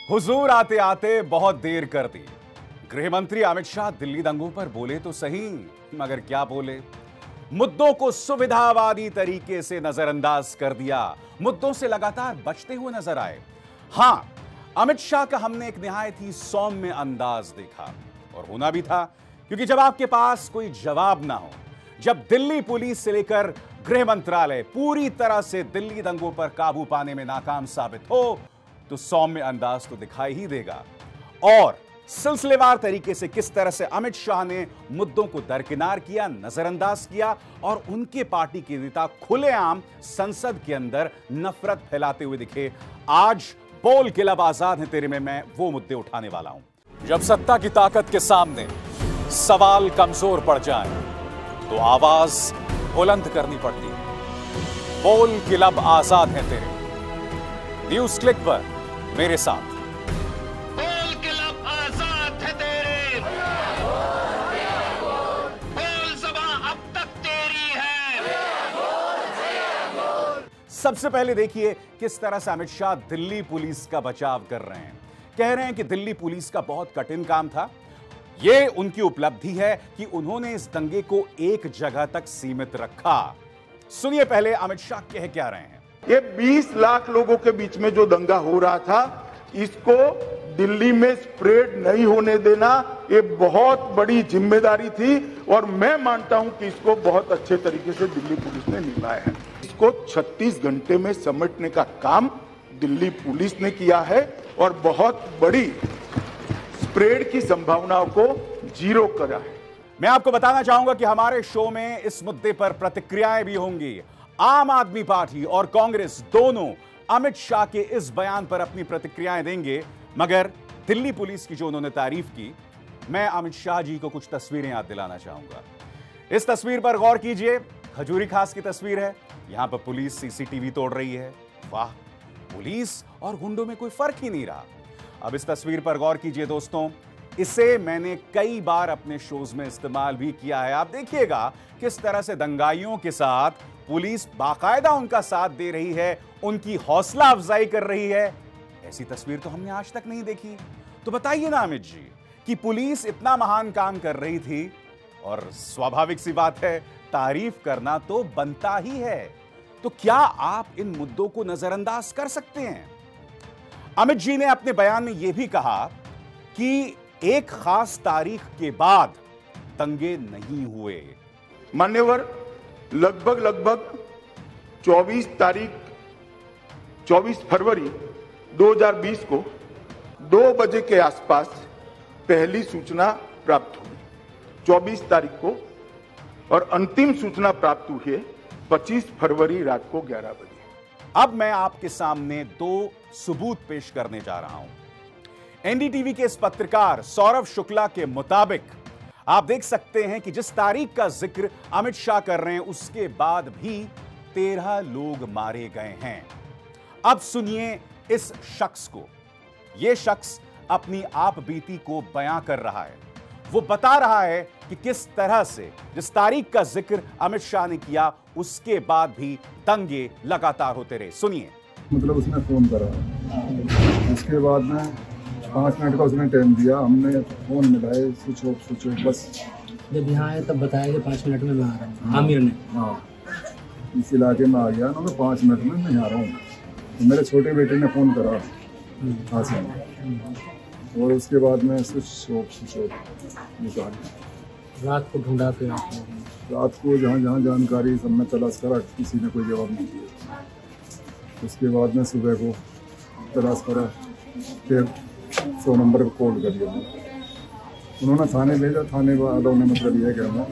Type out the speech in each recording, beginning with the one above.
हुजूर आते आते बहुत देर कर दी। गृह मंत्री अमित शाह दिल्ली दंगों पर बोले तो सही, मगर क्या बोले? मुद्दों को सुविधावादी तरीके से नजरअंदाज कर दिया। मुद्दों से लगातार बचते हुए नजर आए। हां, अमित शाह का हमने एक निहायत ही सौम्य अंदाज देखा, और होना भी था, क्योंकि जब आपके पास कोई जवाब ना हो, जब दिल्ली पुलिस से लेकर गृह मंत्रालय पूरी तरह से दिल्ली दंगों पर काबू पाने में नाकाम साबित हो, तो सौम्य अंदाज तो दिखाई ही देगा। और सिलसिलेवार तरीके से किस तरह से अमित शाह ने मुद्दों को दरकिनार किया, नजरअंदाज किया, और उनके पार्टी के नेता खुलेआम संसद के अंदर नफरत फैलाते हुए दिखे। आज बोल के लब आजाद है तेरे में मैं वो मुद्दे उठाने वाला हूं। जब सत्ता की ताकत के सामने सवाल कमजोर पड़ जाए तो आवाज बुलंद करनी पड़ती है। बोल के लब आजाद है तेरे, न्यूज क्लिक पर मेरे साथ। बोल के लब आजाद है तेरे, बोल ज़बां अब तक तेरी है। सबसे पहले देखिए किस तरह से अमित शाह दिल्ली पुलिस का बचाव कर रहे हैं। कह रहे हैं कि दिल्ली पुलिस का बहुत कठिन काम था। यह उनकी उपलब्धि है कि उन्होंने इस दंगे को एक जगह तक सीमित रखा। सुनिए पहले अमित शाह कह क्या रहे हैं। ये 20 लाख लोगों के बीच में जो दंगा हो रहा था, इसको दिल्ली में स्प्रेड नहीं होने देना, ये बहुत बड़ी जिम्मेदारी थी, और मैं मानता हूं कि इसको बहुत अच्छे तरीके से दिल्ली पुलिस ने निभाया है। इसको 36 घंटे में समेटने का काम दिल्ली पुलिस ने किया है, और बहुत बड़ी स्प्रेड की संभावनाओं को जीरो करा है। मैं आपको बताना चाहूंगा कि हमारे शो में इस मुद्दे पर प्रतिक्रियाएं भी होंगी। आम आदमी पार्टी और कांग्रेस दोनों अमित शाह के इस बयान पर अपनी प्रतिक्रियाएं देंगे, मगर दिल्ली पुलिस की जो उन्होंने तारीफ की, मैं अमित शाह जी को कुछ तस्वीरें याद दिलाना चाहूंगा। इस तस्वीर पर गौर कीजिए, खजूरी खास की तस्वीर है। यहां पर पुलिस सीसीटीवी तोड़ रही है। वाह, पुलिस और गुंडों में कोई फर्क ही नहीं रहा। अब इस तस्वीर पर गौर कीजिए दोस्तों, इसे मैंने कई बार अपने शोज में इस्तेमाल भी किया है। आप देखिएगा किस तरह से दंगाइयों के साथ पुलिस बाकायदा उनका साथ दे रही है, उनकी हौसला अफजाई कर रही है। ऐसी तस्वीर तो हमने आज तक नहीं देखी। तो बताइए ना अमित जी, कि पुलिस इतना महान काम कर रही थी, और स्वाभाविक सी बात है, तारीफ करना तो बनता ही है। तो क्या आप इन मुद्दों को नजरअंदाज कर सकते हैं? अमित जी ने अपने बयान में यह भी कहा कि एक खास तारीख के बाद दंगे नहीं हुए। मान्यवर, लगभग 24 फरवरी 2020 को 2 बजे के आसपास पहली सूचना प्राप्त हुई, 24 तारीख को, और अंतिम सूचना प्राप्त हुई है 25 फरवरी रात को 11 बजे। अब मैं आपके सामने 2 सबूत पेश करने जा रहा हूं। एनडीटीवी के इस पत्रकार सौरभ शुक्ला के मुताबिक आप देख सकते हैं कि जिस तारीख का जिक्र अमित शाह कर रहे हैं, उसके बाद भी 13 लोग मारे गए हैं। अब सुनिए इस शख्स को। यह शख्स अपनी आप बीती को बयां कर रहा है। वो बता रहा है कि किस तरह से जिस तारीख का जिक्र अमित शाह ने किया, उसके बाद भी दंगे लगातार होते रहे। सुनिए। मतलब उसने फोन करा, उसके बाद में 5 मिनट का उसने टाइम दिया, हमने फोन मिलाए, स्विच ऑफ बस। जब यहाँ आए तब बताया कि 5 मिनट में मैं आ रहा हूँ। आमिर ने, हाँ, इस इलाके में आ गया ना, तो 5 मिनट में मैं आ रहा हूँ। तो मेरे छोटे बेटे ने फ़ोन करा हासिम, और उसके बाद में स्विच ऑफ निकाल। रात को ढूंढा, फिर रात को जहाँ जहाँ जानकारी सब में तलाश करा, किसी ने कोई जवाब नहीं दिया। उसके बाद में सुबह को तलाश करा, फिर 100 नंबर पर कॉल कर दिया। उन्होंने थाने भेजा, थाने वालों ने मतलब यह कहना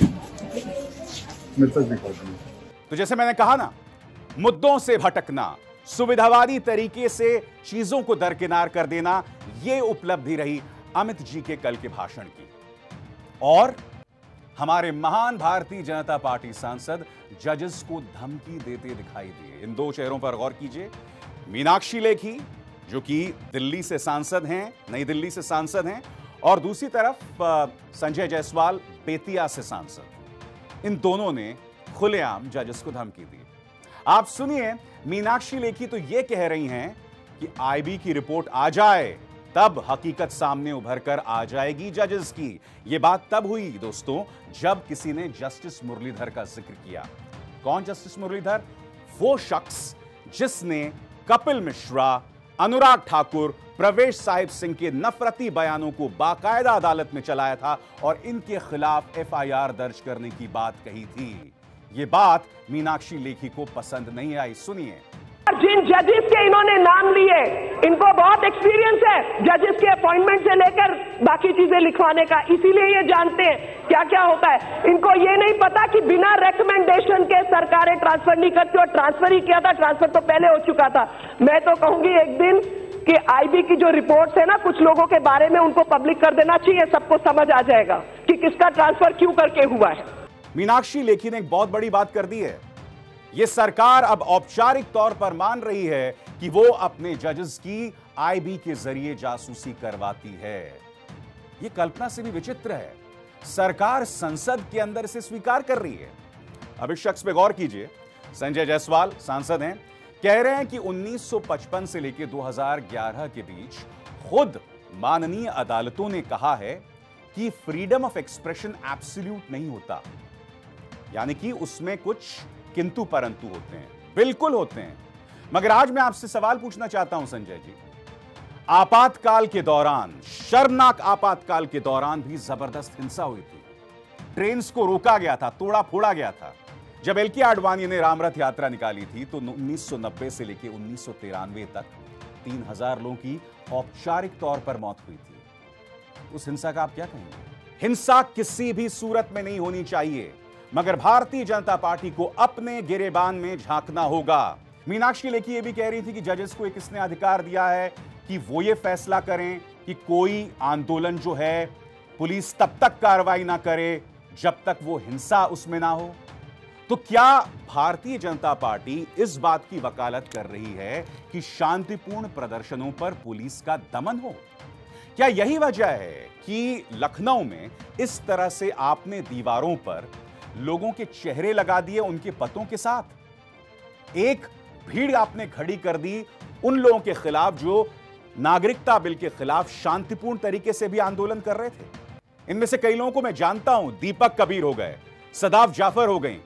मेरे तक दिखा दिया। तो जैसे मैंने कहा ना, मुद्दों से भटकना, सुविधावादी तरीके से चीजों को दरकिनार कर देना, यह उपलब्धि रही अमित जी के कल के भाषण की। और हमारे महान भारतीय जनता पार्टी सांसद जजेस को धमकी देते दिखाई दिए। इन 2 चेहरों पर गौर कीजिए। मीनाक्षी लेखी, जो कि दिल्ली से सांसद हैं, नई दिल्ली से सांसद हैं, और दूसरी तरफ संजय जायसवाल बेतिया से सांसद। इन दोनों ने खुलेआम जजेस को धमकी दी। आप सुनिए, मीनाक्षी लेखी तो यह कह रही हैं कि आईबी की रिपोर्ट आ जाए, तब हकीकत सामने उभर कर आ जाएगी जजेस की। यह बात तब हुई दोस्तों जब किसी ने जस्टिस मुरलीधर का जिक्र किया। कौन जस्टिस मुरलीधर? वो शख्स जिसने कपिल मिश्रा, अनुराग ठाकुर, प्रवेश साहिब सिंह के नफरती बयानों को बाकायदा अदालत में चलाया था और इनके खिलाफ एफआईआर दर्ज करने की बात कही थी। यह बात मीनाक्षी लेखी को पसंद नहीं आई। सुनिए। जिन जजेस के इन्होंने नाम लिए, इनको बहुत एक्सपीरियंस है जजेस के अपॉइंटमेंट से लेकर बाकी चीजें लिखवाने का, इसीलिए ये जानते हैं क्या क्या होता है। इनको ये नहीं पता कि बिना रेकमेंडेशन के सरकारें ट्रांसफर नहीं करती, और ट्रांसफर ही किया था, ट्रांसफर तो पहले हो चुका था। मैं तो कहूंगी एक दिन कि आईबी की जो रिपोर्ट्स है ना कुछ लोगों के बारे में, उनको पब्लिक कर देना चाहिए, सबको समझ आ जाएगा कि किसका ट्रांसफर क्यों करके हुआ है। मीनाक्षी लेखी ने एक बहुत बड़ी बात कर दी है। यह सरकार अब औपचारिक तौर पर मान रही है कि वो अपने जजेस की आईबी के जरिए जासूसी करवाती है। यह कल्पना से भी विचित्र है। सरकार संसद के अंदर से स्वीकार कर रही है। अब इस शख्स पे गौर कीजिए। संजय जायसवाल सांसद हैं, कह रहे हैं कि 1955 से लेकर 2011 के बीच खुद माननीय अदालतों ने कहा है कि फ्रीडम ऑफ एक्सप्रेशन एब्सोल्यूट नहीं होता, यानी कि उसमें कुछ किंतु परंतु होते हैं। बिल्कुल होते हैं। मगर आज मैं आपसे सवाल पूछना चाहता हूं संजय जी, आपातकाल के दौरान, शर्मनाक आपातकाल के दौरान भी जबरदस्त हिंसा हुई थी। ट्रेन्स को रोका गया था, तोड़ा फोड़ा गया था। जब एल के आडवाणी ने रामरथ यात्रा निकाली थी तो 1990 से लेकर 1993 तक 3000 लोगों की औपचारिक तौर पर मौत हुई थी। उस हिंसा का आप क्या कहेंगे? हिंसा किसी भी सूरत में नहीं होनी चाहिए, मगर भारतीय जनता पार्टी को अपने गिरेबान में झांकना होगा। मीनाक्षी लेखी ये भी कह रही थी कि जजेस को किसने अधिकार दिया है कि वो ये फैसला करें कि कोई आंदोलन जो है पुलिस तब तक कार्रवाई ना करे जब तक वो हिंसा उसमें ना हो। तो क्या भारतीय जनता पार्टी इस बात की वकालत कर रही है कि शांतिपूर्ण प्रदर्शनों पर पुलिस का दमन हो? क्या यही वजह है कि लखनऊ में इस तरह से आपने दीवारों पर लोगों के चेहरे लगा दिए उनके पतों के साथ? एक भीड़ आपने खड़ी कर दी उन लोगों के खिलाफ जो नागरिकता बिल के खिलाफ शांतिपूर्ण तरीके से भी आंदोलन कर रहे थे। इनमें से कई लोगों को मैं जानता हूं, दीपक कबीर हो गए, सदाफ जाफर हो गई।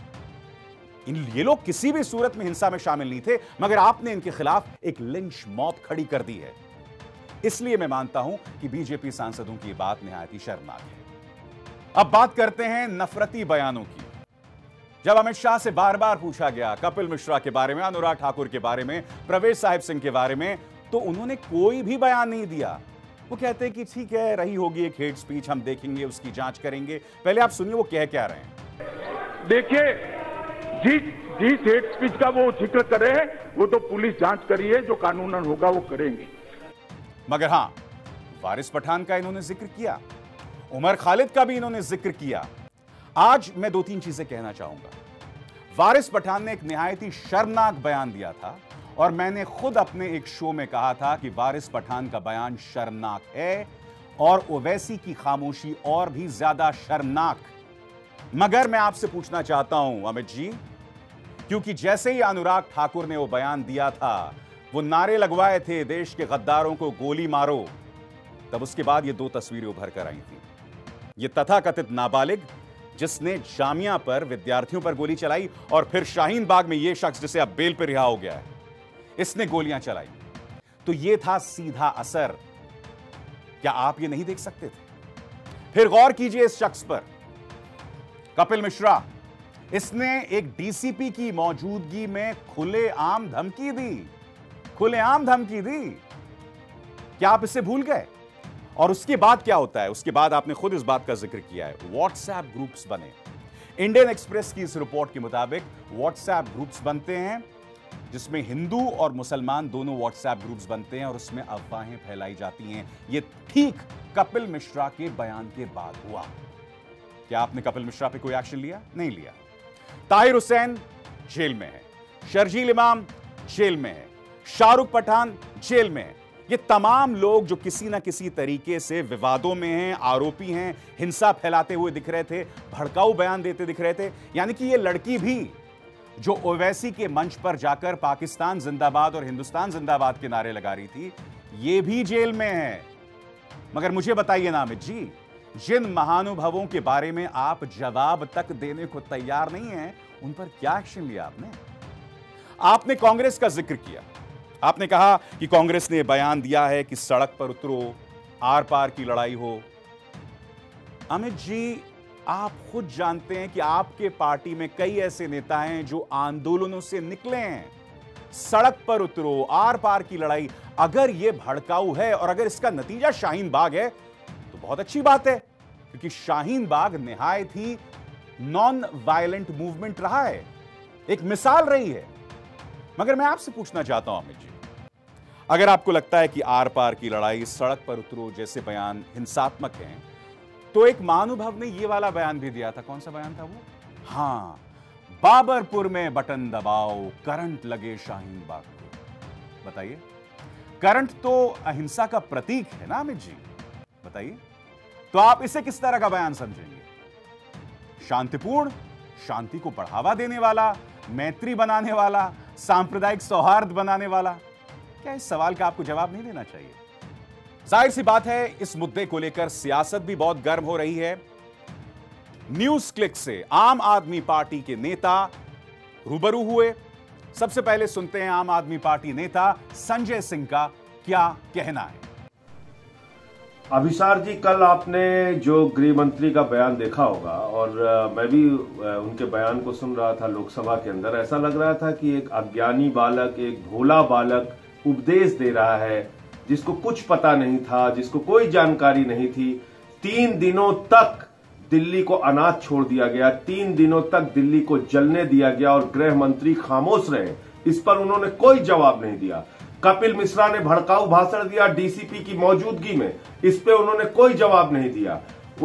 ये लोग किसी भी सूरत में हिंसा में शामिल नहीं थे, मगर आपने इनके खिलाफ एक लिंच मौत खड़ी कर दी है। इसलिए मैं मानता हूं कि बीजेपी सांसदों की बात निहायत ही शर्मनाक है। अब बात करते हैं नफरती बयानों की। जब अमित शाह से बार बार पूछा गया कपिल मिश्रा के बारे में, अनुराग ठाकुर के बारे में, प्रवेश साहिब सिंह के बारे में, तो उन्होंने कोई भी बयान नहीं दिया। वो कहते हैं कि ठीक है, रही होगी एक हेट स्पीच, हम देखेंगे, उसकी जांच करेंगे। पहले आप सुनिए वो कह क्या रहे हैं। देखिए, जिस हेट स्पीच का वो जिक्र कर रहे हैं वो तो पुलिस जांच करी है, जो कानूनन होगा वो करेंगे। मगर हां, वारिस पठान का इन्होंने जिक्र किया, उमर खालिद का भी इन्होंने जिक्र किया। आज मैं दो तीन चीजें कहना चाहूंगा। वारिस पठान ने एक निहायत ही शर्मनाक बयान दिया था और मैंने खुद अपने एक शो में कहा था कि वारिस पठान का बयान शर्मनाक है और ओवैसी की खामोशी और भी ज्यादा शर्मनाक। मगर मैं आपसे पूछना चाहता हूं अमित जी, क्योंकि जैसे ही अनुराग ठाकुर ने वो बयान दिया था, वो नारे लगवाए थे देश के गद्दारों को गोली मारो, तब उसके बाद ये दो तस्वीरें उभर कर आई थी। ये तथाकथित नाबालिग जिसने जामिया पर विद्यार्थियों पर गोली चलाई और फिर शाहीन बाग में ये शख्स जिसे अब बेल पर रिहा हो गया है, इसने गोलियां चलाई। तो ये था सीधा असर। क्या आप ये नहीं देख सकते थे? फिर गौर कीजिए इस शख्स पर, कपिल मिश्रा। इसने एक डीसीपी की मौजूदगी में खुलेआम धमकी दी, खुलेआम धमकी दी। क्या आप इससे भूल गए? और उसके बाद क्या होता है? उसके बाद आपने खुद इस बात का जिक्र किया है, व्हाट्सएप ग्रुप्स बने। इंडियन एक्सप्रेस की इस रिपोर्ट के मुताबिक व्हाट्सएप ग्रुप्स बनते हैं जिसमें हिंदू और मुसलमान दोनों व्हाट्सएप ग्रुप्स बनते हैं और उसमें अफवाहें फैलाई जाती हैं। यह ठीक कपिल मिश्रा के बयान के बाद हुआ। क्या आपने कपिल मिश्रा पे कोई एक्शन लिया? नहीं लिया। ताहिर हुसैन जेल में है, शर्जील इमाम जेल में है, शाहरुख पठान जेल में है। ये तमाम लोग जो किसी ना किसी तरीके से विवादों में हैं, आरोपी हैं, हिंसा फैलाते हुए दिख रहे थे, भड़काऊ बयान देते दिख रहे थे। यानी कि ये लड़की भी जो ओवैसी के मंच पर जाकर पाकिस्तान जिंदाबाद और हिंदुस्तान जिंदाबाद के नारे लगा रही थी, ये भी जेल में है। मगर मुझे बताइए ना अमित जी, जिन महानुभावों के बारे में आप जवाब तक देने को तैयार नहीं हैं, उन पर क्या एक्शन लिया आपने? आपने कांग्रेस का जिक्र किया, आपने कहा कि कांग्रेस ने बयान दिया है कि सड़क पर उतरो, आर पार की लड़ाई हो। अमित जी, आप खुद जानते हैं कि आपके पार्टी में कई ऐसे नेता हैं जो आंदोलनों से निकले हैं। सड़क पर उतरो, आर पार की लड़ाई, अगर यह भड़काऊ है और अगर इसका नतीजा शाहीन बाग है तो बहुत अच्छी बात है, क्योंकि शाहीन बाग निहायत ही नॉन वायलेंट मूवमेंट रहा है, एक मिसाल रही है। मगर मैं आपसे पूछना चाहता हूं अमित जी, अगर आपको लगता है कि आर पार की लड़ाई, सड़क पर उतरो जैसे बयान हिंसात्मक हैं, तो एक महानुभाव ने यह वाला बयान भी दिया था। कौन सा बयान था वो? हां, बाबरपुर में बटन दबाओ, करंट लगे शाहीन बाग को। बताइए, करंट तो अहिंसा का प्रतीक है ना अमित जी, बताइए, तो आप इसे किस तरह का बयान समझेंगे? शांतिपूर्ण, शांति को बढ़ावा देने वाला, मैत्री बनाने वाला, सांप्रदायिक सौहार्द बनाने वाला? क्या इस सवाल का आपको जवाब नहीं देना चाहिए? जाहिर सी बात है, इस मुद्दे को लेकर सियासत भी बहुत गर्म हो रही है। न्यूज क्लिक से आम आदमी पार्टी के नेता रूबरू हुए। सबसे पहले सुनते हैं आम आदमी पार्टी नेता संजय सिंह का क्या कहना है। अभिसार जी, कल आपने जो गृह मंत्री का बयान देखा होगा, और मैं भी उनके बयान को सुन रहा था लोकसभा के अंदर। ऐसा लग रहा था कि एक अज्ञानी बालक, एक भोला बालक उपदेश दे रहा है, जिसको कुछ पता नहीं था, जिसको कोई जानकारी नहीं थी। 3 दिनों तक दिल्ली को अनाथ छोड़ दिया गया, 3 दिनों तक दिल्ली को जलने दिया गया और गृह मंत्री खामोश रहे। इस पर उन्होंने कोई जवाब नहीं दिया। कपिल मिश्रा ने भड़काऊ भाषण दिया डीसीपी की मौजूदगी में, इस पे उन्होंने कोई जवाब नहीं दिया।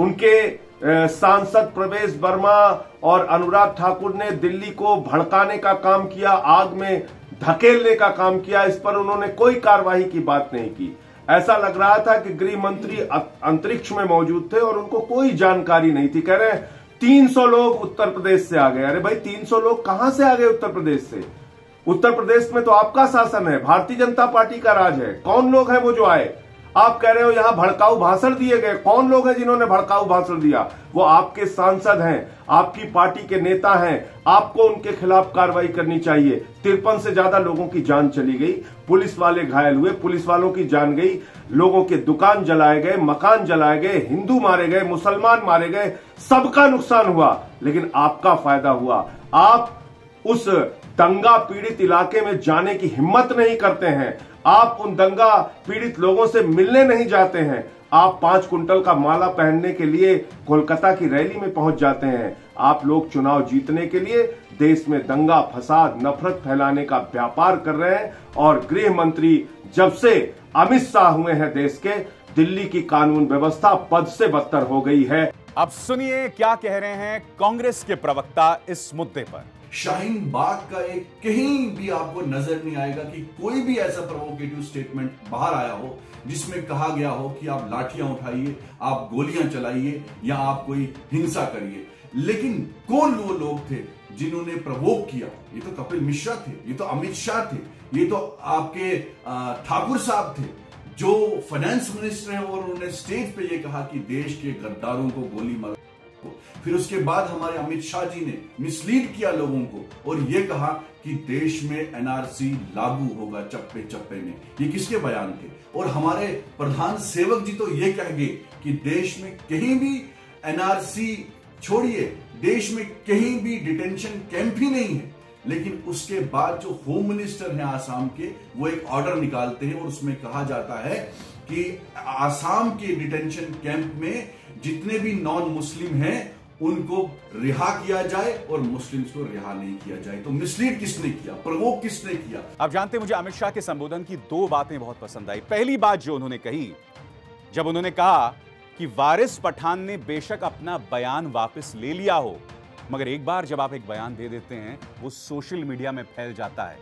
उनके सांसद प्रवेश वर्मा और अनुराग ठाकुर ने दिल्ली को भड़काने का काम किया, आग में धकेलने का काम किया, इस पर उन्होंने कोई कार्रवाई की बात नहीं की। ऐसा लग रहा था कि गृह मंत्री अंतरिक्ष में मौजूद थे और उनको कोई जानकारी नहीं थी। कह रहे हैं 300 लोग उत्तर प्रदेश से आ गए। अरे भाई, 300 लोग कहां से आ गए उत्तर प्रदेश से? उत्तर प्रदेश में तो आपका शासन है, भारतीय जनता पार्टी का राज है। कौन लोग हैं वो जो आए? आप कह रहे हो यहां भड़काऊ भाषण दिए गए। कौन लोग हैं जिन्होंने भड़काऊ भाषण दिया? वो आपके सांसद हैं, आपकी पार्टी के नेता हैं। आपको उनके खिलाफ कार्रवाई करनी चाहिए। 53 से ज्यादा लोगों की जान चली गई, पुलिस वाले घायल हुए, पुलिस वालों की जान गई, लोगों के दुकान जलाए गए, मकान जलाए गए, हिंदू मारे गए, मुसलमान मारे गए, सबका नुकसान हुआ, लेकिन आपका फायदा हुआ। आप उस दंगा पीड़ित इलाके में जाने की हिम्मत नहीं करते हैं। आप उन दंगा पीड़ित लोगों से मिलने नहीं जाते हैं। आप 5 कुंटल का माला पहनने के लिए कोलकाता की रैली में पहुंच जाते हैं। आप लोग चुनाव जीतने के लिए देश में दंगा, फसाद, नफरत फैलाने का व्यापार कर रहे हैं। और गृह मंत्री जब से अमित शाह हुए हैं देश के, दिल्ली की कानून व्यवस्था बद से बदतर हो गई है। अब सुनिए क्या कह रहे हैं कांग्रेस के प्रवक्ता इस मुद्दे पर। शाहीन बाग का एक कहीं भी आपको नजर नहीं आएगा कि कोई भी ऐसा प्रोवोकेटिव स्टेटमेंट बाहर आया हो जिसमें कहा गया हो कि आप लाठियां उठाइए, आप गोलियां चलाइए या आप कोई हिंसा करिए। लेकिन कौन वो लोग थे जिन्होंने प्रवोक किया? ये तो कपिल मिश्रा थे, ये तो अमित शाह थे, ये तो आपके ठाकुर साहब थे जो फाइनेंस मिनिस्टर हैं, और उन्होंने स्टेज पे ये कहा कि देश के गद्दारों को गोली मारो। फिर उसके बाद हमारे अमित शाह जी ने मिसलीड किया लोगों को और यह कहा कि देश में एनआरसी लागू होगा चप्पे चप्पे में। ये किसके बयान थे? और हमारे प्रधान सेवक जी तो ये कह गए कि देश में कहीं भी एनआरसी छोड़िए, देश में कहीं भी डिटेंशन कैंप ही नहीं है। लेकिन उसके बाद जो होम मिनिस्टर हैं आसाम के, वो एक ऑर्डर निकालते हैं और उसमें कहा जाता है कि आसाम के डिटेंशन कैंप में जितने भी नॉन मुस्लिम हैं उनको रिहा किया जाए और मुस्लिम्स को रिहा नहीं किया जाए। तो मिसलीड किसने किया? प्रवोक किसने किया? आप जानते हैं, मुझे अमित शाह के संबोधन की 2 बातें बहुत पसंद आई। पहली बात जो उन्होंने कही, जब उन्होंने कहा कि वारिस पठान ने बेशक अपना बयान वापस ले लिया हो, मगर एक बार जब आप एक बयान दे देते हैं वो सोशल मीडिया में फैल जाता है।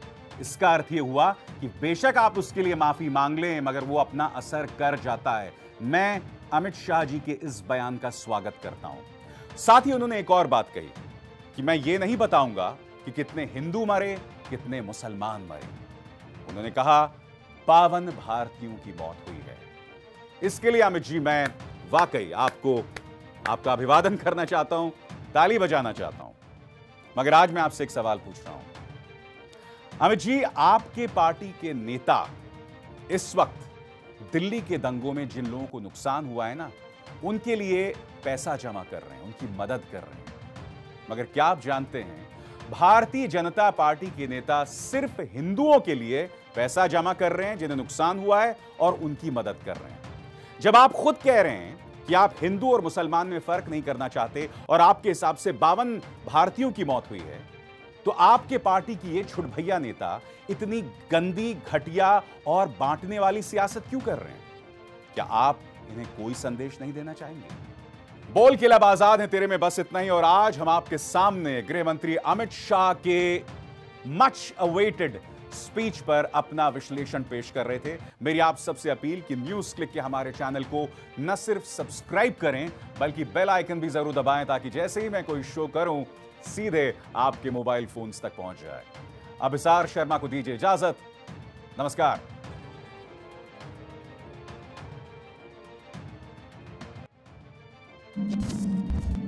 इसका अर्थ यह हुआ कि बेशक आप उसके लिए माफी मांग लें, मगर वो अपना असर कर जाता है। मैं अमित शाह जी के इस बयान का स्वागत करता हूं। साथ ही उन्होंने एक और बात कही कि मैं ये नहीं बताऊंगा कि कितने हिंदू मरे, कितने मुसलमान मरे। उन्होंने कहा पावन भारतीयों की मौत हुई है। इसके लिए अमित जी मैं वाकई आपका अभिवादन करना चाहता हूं, ताली बजाना चाहता हूं। मगर आज मैं आपसे एक सवाल पूछ रहा हूं। अमित जी, आपके पार्टी के नेता इस वक्त दिल्ली के दंगों में जिन लोगों को नुकसान हुआ है ना, उनके लिए पैसा जमा कर रहे हैं, उनकी मदद कर रहे हैं। मगर क्या आप जानते हैं, भारतीय जनता पार्टी के नेता सिर्फ हिंदुओं के लिए पैसा जमा कर रहे हैं जिन्हें नुकसान हुआ है और उनकी मदद कर रहे हैं। जब आप खुद कह रहे हैं कि आप हिंदू और मुसलमान में फर्क नहीं करना चाहते और आपके हिसाब से 52 भारतीयों की मौत हुई है, तो आपके पार्टी की ये छुटभैया नेता इतनी गंदी, घटिया और बांटने वाली सियासत क्यों कर रहे हैं? क्या आप इन्हें कोई संदेश नहीं देना चाहेंगे? बोल के लब आजाद है तेरे में बस इतना ही। और आज हम आपके सामने गृह मंत्री अमित शाह के मच अवेटेड स्पीच पर अपना विश्लेषण पेश कर रहे थे। मेरी आप सबसे अपील कि न्यूज क्लिक के हमारे चैनल को न सिर्फ सब्सक्राइब करें बल्कि बेल आइकन भी जरूर दबाएं, ताकि जैसे ही मैं कोई शो करूं सीधे आपके मोबाइल फोन्स तक पहुंच जाए। अब हिसार शर्मा को दीजिए इजाजत। नमस्कार।